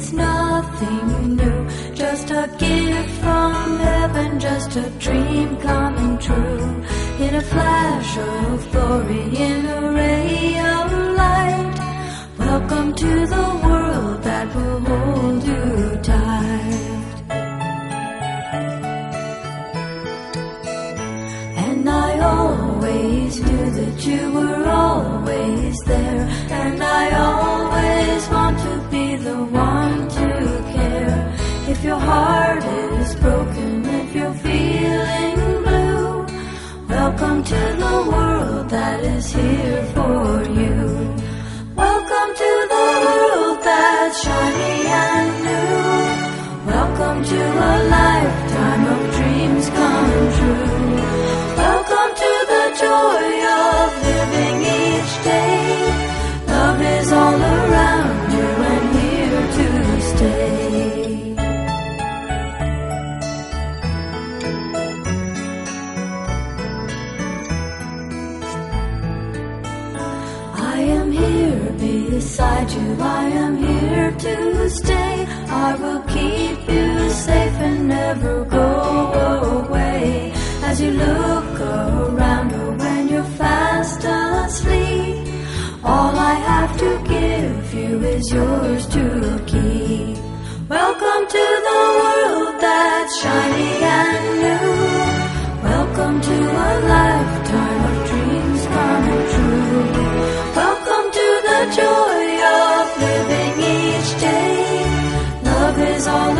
is nothing new, just a gift from heaven, just a dream coming true. In a flash of glory, in a ray of light, welcome to the world that will hold you tight. And I always knew that you were always there, and I always want to be the one to care. If your heart is broken, if you're feeling blue, welcome to the world that is here for you. Welcome to the world that's shiny and new. Welcome to a lifetime of dreams come true. Welcome to the joy of living each day. Love is all around you and here to stay. I am here beside you, I am here to stay. I will keep you safe and never go away. As you look around or when you're fast asleep, all I have to give you is yours to keep. Welcome to the world that's shiny and new. Welcome to a lifetime of dreams coming true. Welcome to the joy of living each day. Love is all